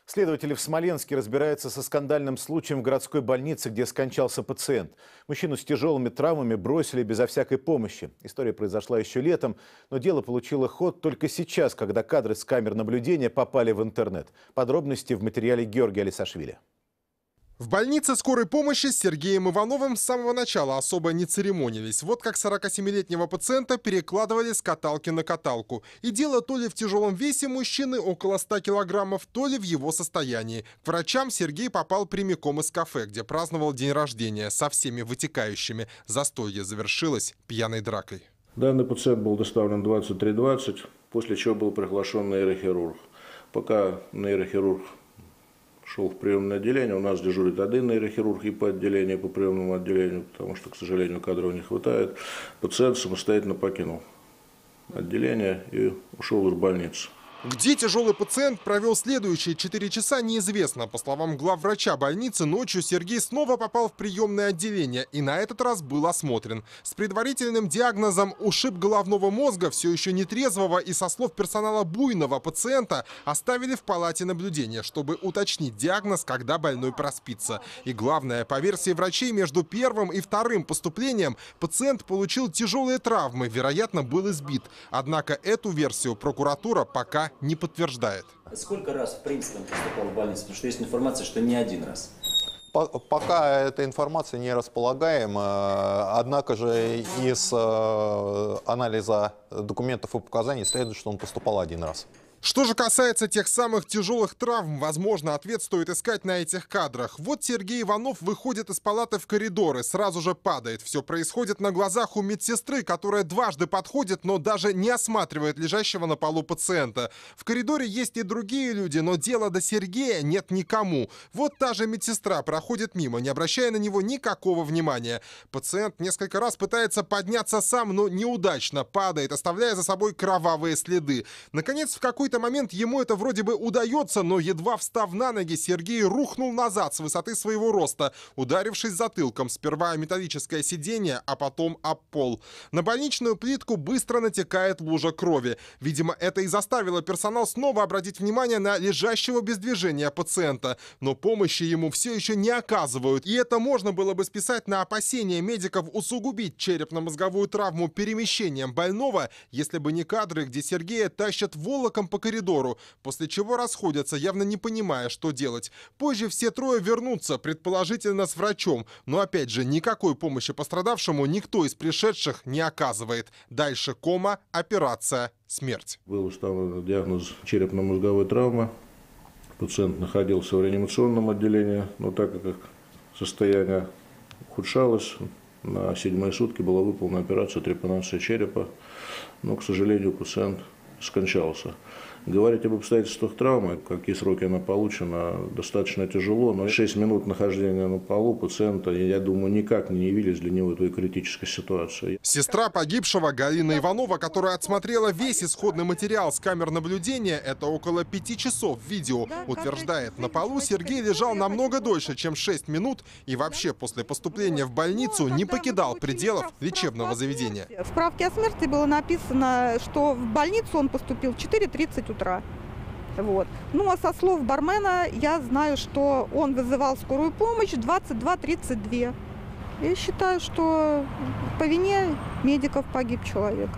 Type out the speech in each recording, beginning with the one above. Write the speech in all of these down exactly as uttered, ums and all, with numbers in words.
Следователи в Смоленске разбираются со скандальным случаем в городской больнице, где скончался пациент. Мужчину с тяжелыми травмами бросили безо всякой помощи. История произошла еще летом, но дело получило ход только сейчас, когда кадры с камер наблюдения попали в интернет. Подробности в материале Георгия Алисашвили. В больнице скорой помощи с Сергеем Ивановым с самого начала особо не церемонились. Вот как сорокасемилетнего пациента перекладывали с каталки на каталку. И дело то ли в тяжелом весе мужчины, около ста килограммов, то ли в его состоянии. К врачам Сергей попал прямиком из кафе, где праздновал день рождения со всеми вытекающими. Застолье завершилось пьяной дракой. Данный пациент был доставлен в двадцать три двадцать, после чего был приглашен нейрохирург. Пока нейрохирург шел в приемное отделение, у нас дежурит один нейрохирург и по отделению, по приемному отделению, потому что, к сожалению, кадров не хватает. Пациент самостоятельно покинул отделение и ушел из больницы. Где тяжелый пациент провел следующие четыре часа, неизвестно. По словам главврача больницы, ночью Сергей снова попал в приемное отделение и на этот раз был осмотрен. С предварительным диагнозом ушиб головного мозга все еще нетрезвого и, со слов персонала, буйного пациента оставили в палате наблюдения, чтобы уточнить диагноз, когда больной проспится. И главное, по версии врачей, между первым и вторым поступлением пациент получил тяжелые травмы, вероятно, был избит. Однако эту версию прокуратура пока не подтверждает. Сколько раз, в принципе, он поступал в больницу? Потому что есть информация, что не один раз. Пока эта информация не располагаем, однако же из анализа документов и показаний следует, что он поступал один раз. Что же касается тех самых тяжелых травм, возможно, ответ стоит искать на этих кадрах. Вот Сергей Иванов выходит из палаты в коридор и сразу же падает. Все происходит на глазах у медсестры, которая дважды подходит, но даже не осматривает лежащего на полу пациента. В коридоре есть и другие люди, но дела до Сергея нет никому. Вот та же медсестра проходит мимо, не обращая на него никакого внимания. Пациент несколько раз пытается подняться сам, но неудачно падает, оставляя за собой кровавые следы. Наконец, в какой-то В какой-то момент ему это вроде бы удается, но едва встав на ноги, Сергей рухнул назад с высоты своего роста, ударившись затылком сперва о металлическое сиденье, а потом об пол. На больничную плитку быстро натекает лужа крови. Видимо, это и заставило персонал снова обратить внимание на лежащего без движения пациента. Но помощи ему все еще не оказывают. И это можно было бы списать на опасение медиков усугубить черепно-мозговую травму перемещением больного, если бы не кадры, где Сергея тащат волоком по коридору, после чего расходятся, явно не понимая, что делать. Позже все трое вернутся, предположительно с врачом, но опять же никакой помощи пострадавшему никто из пришедших не оказывает. Дальше кома, операция, смерть. Был установлен диагноз черепно-мозговой травмы. Пациент находился в реанимационном отделении, но так как состояние ухудшалось, на седьмые сутки была выполнена операция трепанации черепа, но, к сожалению, пациент скончался. Говорить об обстоятельствах травмы, какие сроки она получена, достаточно тяжело, но шесть минут нахождения на полу пациента, я думаю, никак не явились для него той критической ситуации. Сестра погибшего Галина Иванова, которая отсмотрела весь исходный материал с камер наблюдения, это около пяти часов видео, утверждает, на полу Сергей лежал намного дольше, чем шесть минут, и вообще после поступления в больницу не покидал пределов лечебного заведения. В справке о смерти было написано, что в больницу он поступил в четыре тридцать утра. Вот. Ну а со слов бармена я знаю, что он вызывал скорую помощь в двадцать два тридцать два. Я считаю, что по вине медиков погиб человек.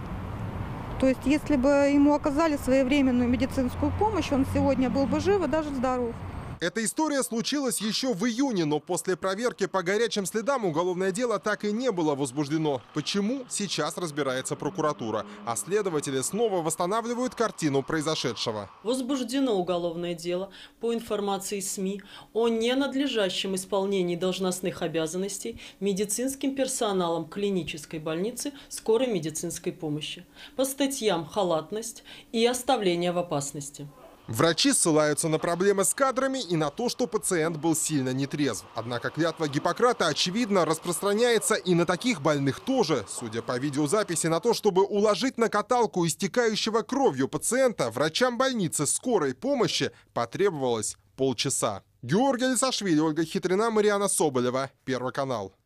То есть если бы ему оказали своевременную медицинскую помощь, он сегодня был бы жив и даже здоров. Эта история случилась еще в июне, но после проверки по горячим следам уголовное дело так и не было возбуждено. Почему? Сейчас разбирается прокуратура. А следователи снова восстанавливают картину произошедшего. Возбуждено уголовное дело по информации СМИ о ненадлежащем исполнении должностных обязанностей медицинским персоналом клинической больницы скорой медицинской помощи по статьям «Халатность» и «Оставление в опасности». Врачи ссылаются на проблемы с кадрами и на то, что пациент был сильно нетрезв. Однако клятва Гиппократа, очевидно, распространяется и на таких больных тоже. Судя по видеозаписи, на то, чтобы уложить на каталку истекающего кровью пациента, врачам больницы скорой помощи потребовалось полчаса. Георгий Алисашвили, Ольга Хитрина, Мариана Соболева. Первый канал.